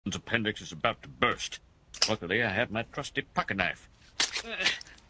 His appendix is about to burst. Luckily, I have my trusty pocket knife.